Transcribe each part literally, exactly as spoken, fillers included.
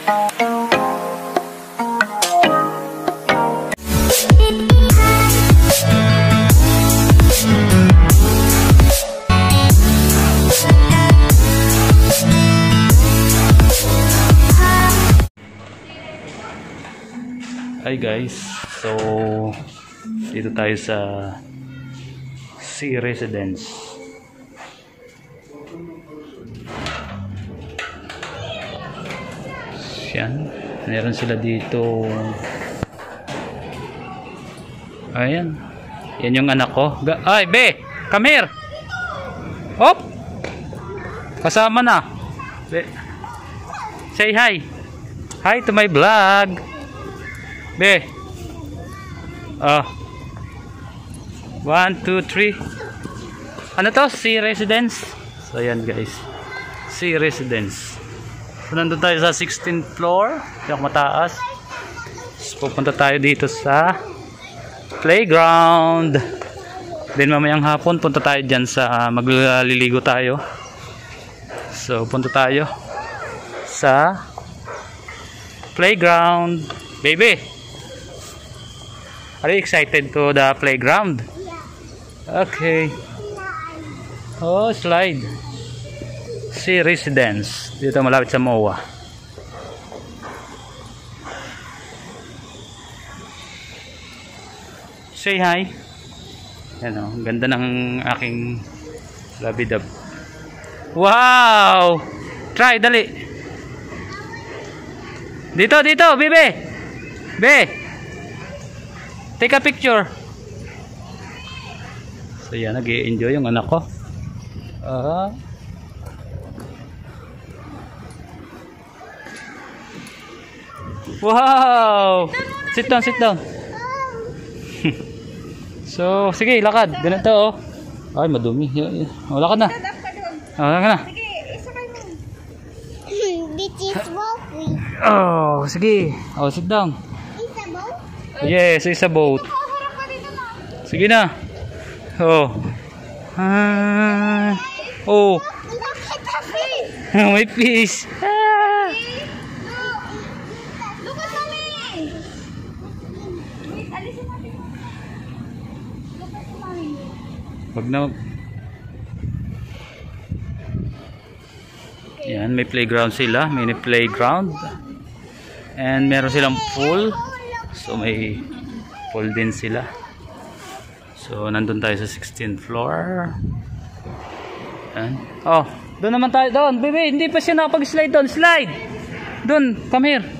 Hi guys, so dito tayo sa Sea Residence. Yan, meron sila dito. Ayan, yan yung anak ko. Ay, be, come here. Hop, kasama na. Be, say hi. Hi to my vlog. Be. Oh. One, two, three. Ano to? Sea Residence. So yan guys. Sea Residence. So nandun tayo sa sixteenth floor. Yung mataas. So, pupunta tayo dito sa playground. Then mamayang hapon punta tayo dyan sa magliligo tayo. So punta tayo sa playground. Baby, are you excited to the playground? Okay. Oh, slide. Sea Residence. Dito malapit sa M O A. Say hi. Yan o. Ganda ng aking labidab. Wow! Try, dali. Dito, dito, bebe. Be. Take a picture. So yan, nag-i-enjoy yung anak ko. Uh, wow! Sit down, sit down. So, sige, lakad. Ganito oh. Ay, madumi. Oh, lakad na. Oh, lakad na. Oh, sige. Oh, sit down. Yes, it's a boat. Sige na. Oh. Ah. Oh. May fish. Ah. Look at mommy. Wait, alisin natin. Look at mommy. Wag na. Yan, may playground sila. Mini playground. And meron silang pool. So may pool din sila. So nandun tayo sa sixteenth floor. Yan. Oh, doon naman tayo doon. Baby, hindi pa siya nakapag-slide doon. Slide. Doon, come here.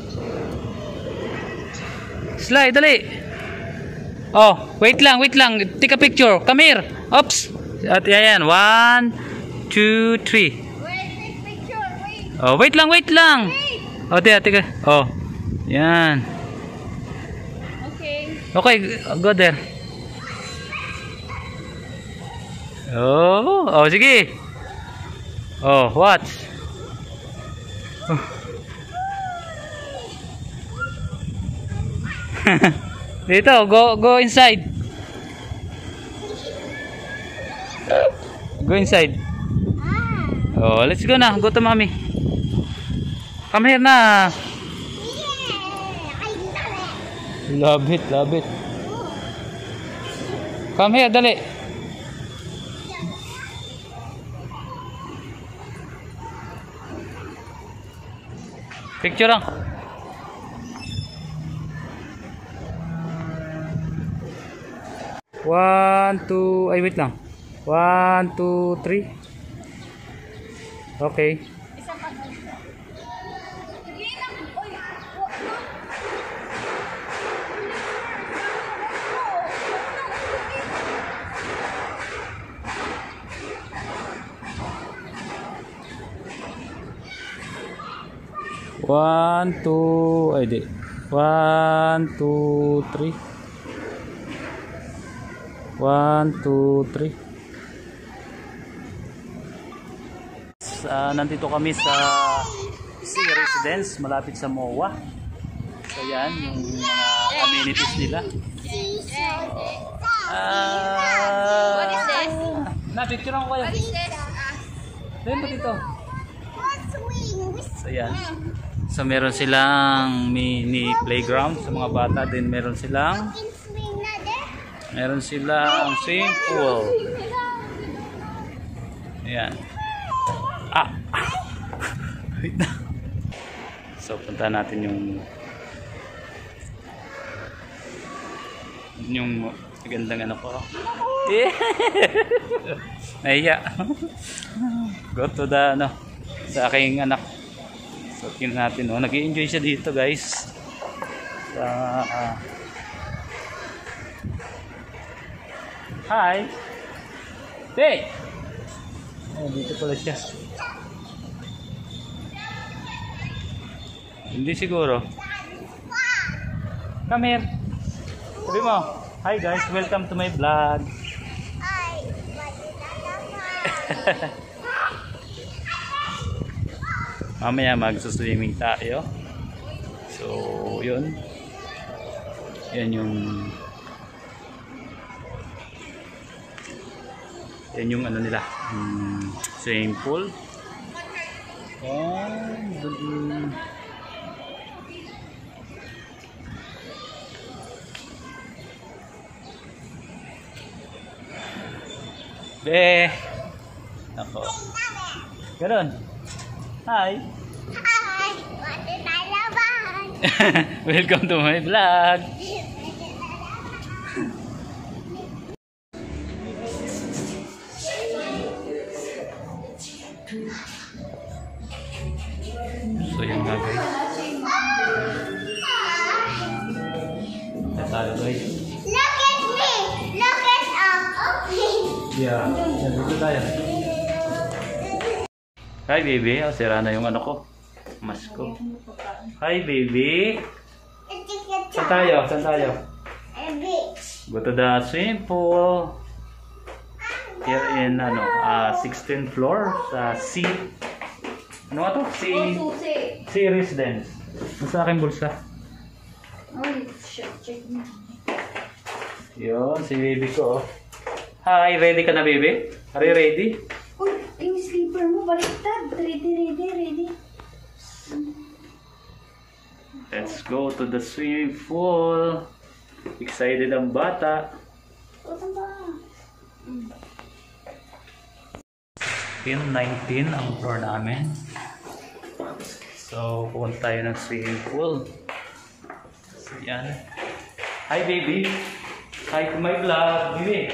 Slide, dali. Oh, wait lang, wait lang. Take a picture. Come here. Oops. At yan, one, two, three. Wait, take picture. Wait. Oh, wait lang, wait lang. Oh, tika, tika. Oh, yan. Okay, go there. Oh, oh, sige. Oh, watch. Oh. Dito, go, go inside. Go inside. Oh, let's go na. Go to mommy. Come here na. Love it, love it. Come here, dali. Picture lang. One, two, ay wait lang. One, two, three. Okay. One, two, ay di. One, two, three. One, two, three. Uh, nandito kami sa Sea Residence, malapit sa M O A. So yan, yung mga amenities nila. Uh, What is this? Na, picture ako kayo. What is this? Dahil ba dito? So yan. So meron silang mini playground sa mga bata, din meron silang meron silang swimming pool. Ayan. Ah. Wait na. So punta natin yung yung magandang ano ko. Yeah. Nahiya. Go to the ano sa aking anak. So tingnan natin, oh, nag-i-enjoy siya dito, guys. Sa uh, Hi. Hey. Oh, dito pala siya. Hindi siguro. Come here. Sabi mo, hi guys, welcome to my vlog. Hi. Mamaya magsuswimming tayo. So, yun. Yan yung yan yung ano nila, um, swimming pool. And dun, be ako ganun. Hi. Hi. Pati talaban. Welcome to my vlog. So yun nga guys. Natalo guys. Look at me. Look at um. Okay. Yeah. Yan dito tayo. Hi baby. Oh, sira na yung ano ko. Mas ko. Hi baby. Saan tayo? Saan tayo? Go to the swimming pool. Here in ano, uh, sixteenth floor sa C. Ano nga to? C. C residence. Nasa aking bulsa. Ay, shit, check mo. Yun, si baby ko. Oh. Hi, ready ka na baby? Are you ready? Uy, yung sleeper mo baliktad. Ready, ready, ready. Let's go to the swimming pool. Excited ang bata. O, ba? Pin nineteen ang floor namin. So, pupunta tayo ng swimming pool. So, yan. Hi baby. Hi to my vlog. Baby.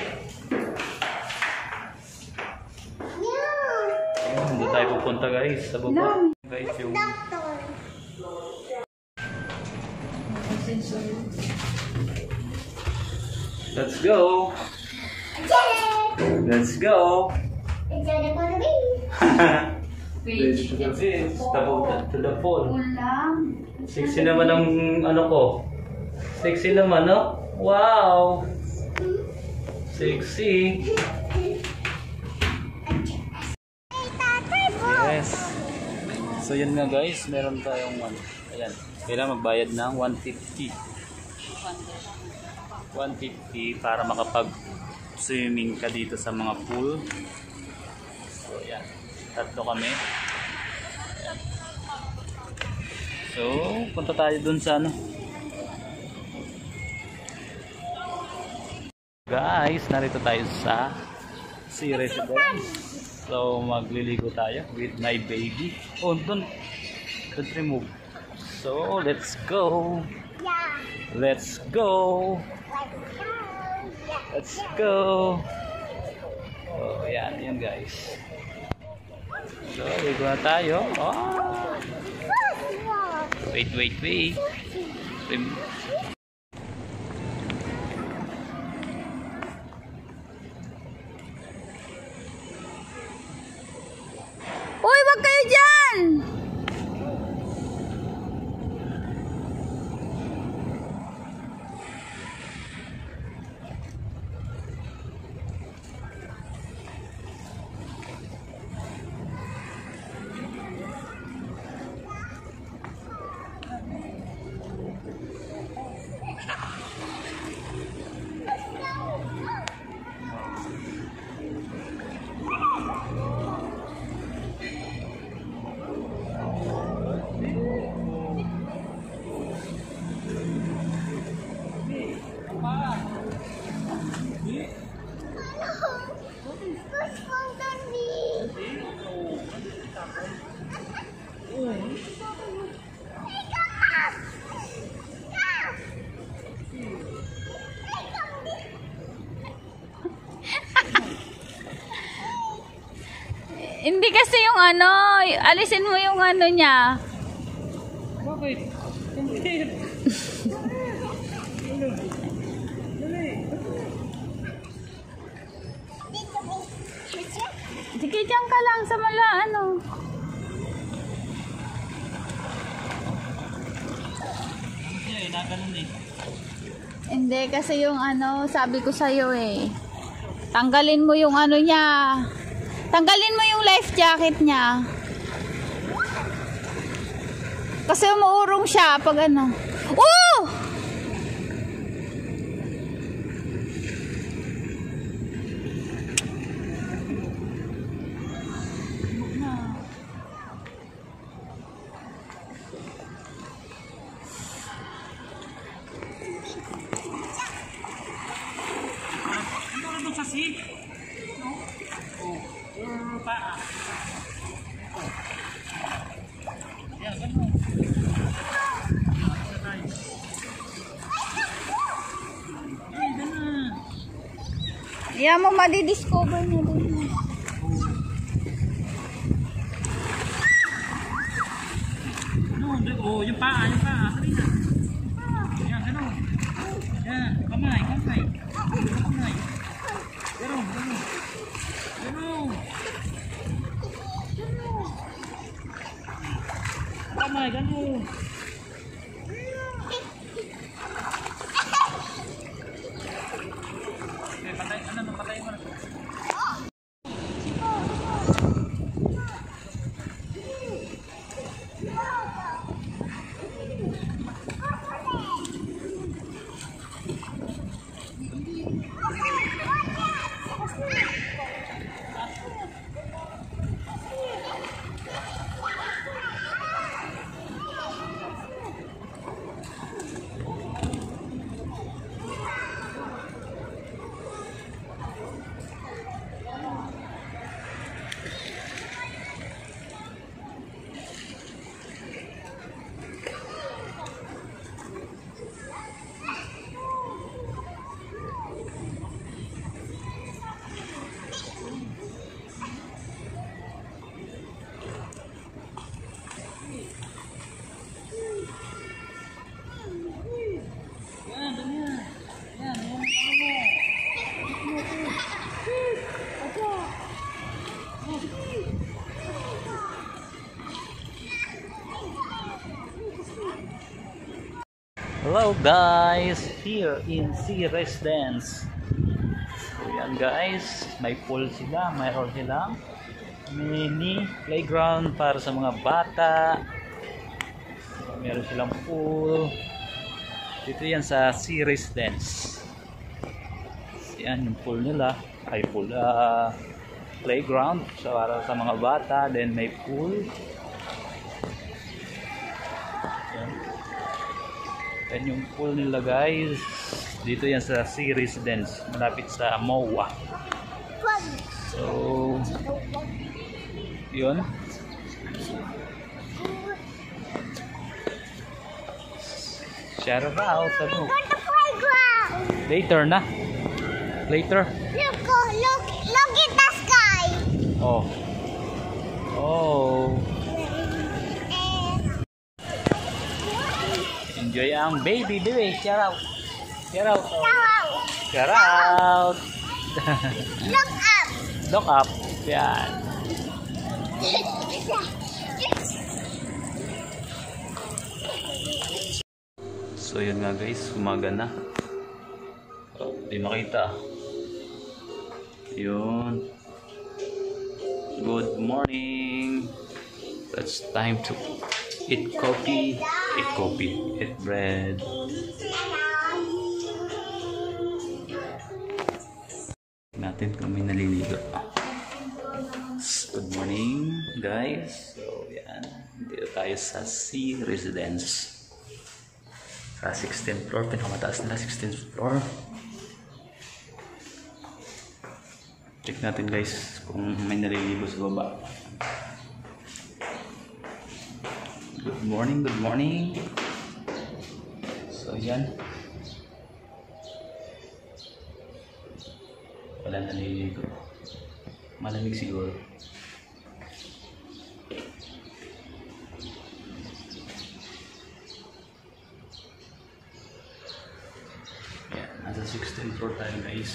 Yeah. Ayun, hindi tayo pupunta guys. Sa baba. Guys, yung... Doctor. Let's go. Let's go. It's gonna be. Let's to the beach. To the pool. Ulam. Sexy naman ang ano ko. Sexy naman, no? Wow! Sexy! Yes! So yun nga guys, meron tayong ano, ayan, kailangan magbayad ng one fifty. one fifty para makapag-swimming ka dito sa mga pool. So ayan, tatlo kami. Ayan. So, punta tayo dun sa ano. Guys, narito tayo sa Sea Residence. So, magliligo tayo with my baby. Oh, don't, don't remove. So, let's go. Yeah. Let's go. Let's go. Oh, yan, yan guys. So, ligo na tayo. Oh. Wait, wait, wait. Swim. Uy, wag kayo dyan! Hindi kasi yung ano, alisin mo yung ano niya. Bakit? Kumpir. Sige, dyan ka lang sa mala, ano. Eh, naganon eh. Hindi, kasi yung ano, sabi ko sa'yo eh. Tanggalin mo yung ano niya. Tanggalin mo yung life jacket niya. Kasi umuurong siya pag ano. Oh! Ano sa si? No? Oh, uh, pa. Yan, ganun. Ay, ganun. Yan mo, madidiscover niya din. Ano, oh, yung paa, yung paa, kanina. Yan, ganun. Yan, kamay, kamay. Kamay. Ganun, ganun. Ganun. Kamay, ganun. Okay, patay, ano, patay mo na. Hello guys, here in Sea Residence. So yan guys, may pool sila, mayroon silang mini playground para sa mga bata. So, meron silang pool. Dito yan sa Sea Residence. Yan yung pool nila, ay pool, uh, playground so, para sa mga bata, then may pool. Yan yung pool nila guys. Dito yan sa Sea Residence, malapit sa M O A. So yun. Shout out ano? Later na. Later. Look, look, look at the sky. Oh. Oh. Enjoy ang baby, baby. Shout out. Shout out. Shout out. Look up. Look up. Yan. So yun nga guys, umaga na. Oh, di makita. Yun. Good morning. It's time to eat coffee. Eat coffee. Eat bread. Natin kung may naliligo. Good morning guys. So yan. Dito tayo sa Sea Residence. Sa sixteenth floor. Pinakamataas nila sixteenth floor. Check natin guys kung may naliligo sa baba. Good morning, good morning. So yan. Wala naliligo. Malamig siguro. sixteenth floor tayo guys.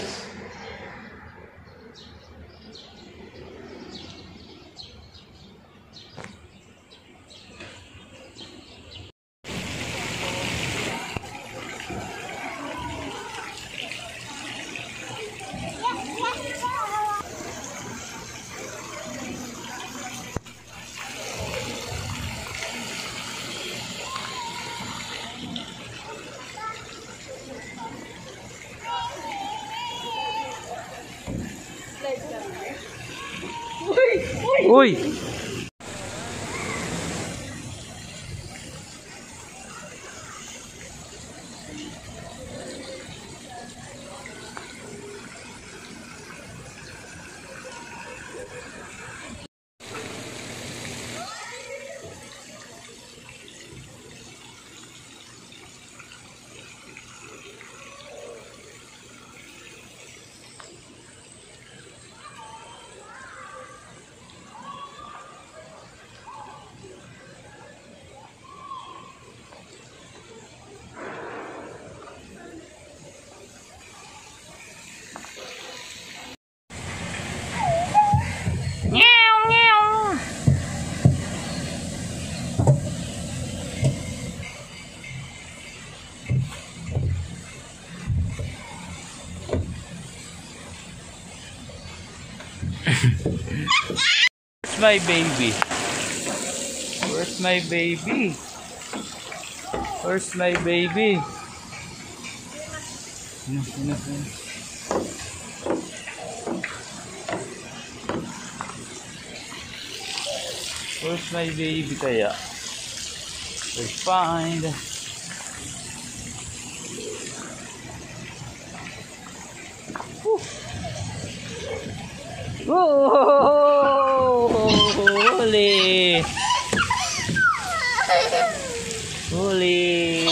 Uy! Where's my baby? Where's my baby? Where's my baby? Ano, ano, ano? Where's my baby kaya? Let's find. Oh, huli. Huli.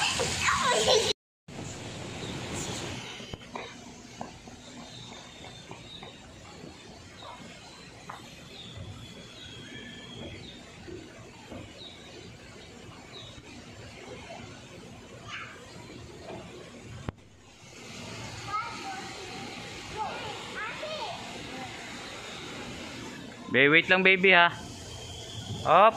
Baby, wait lang baby ha. Up.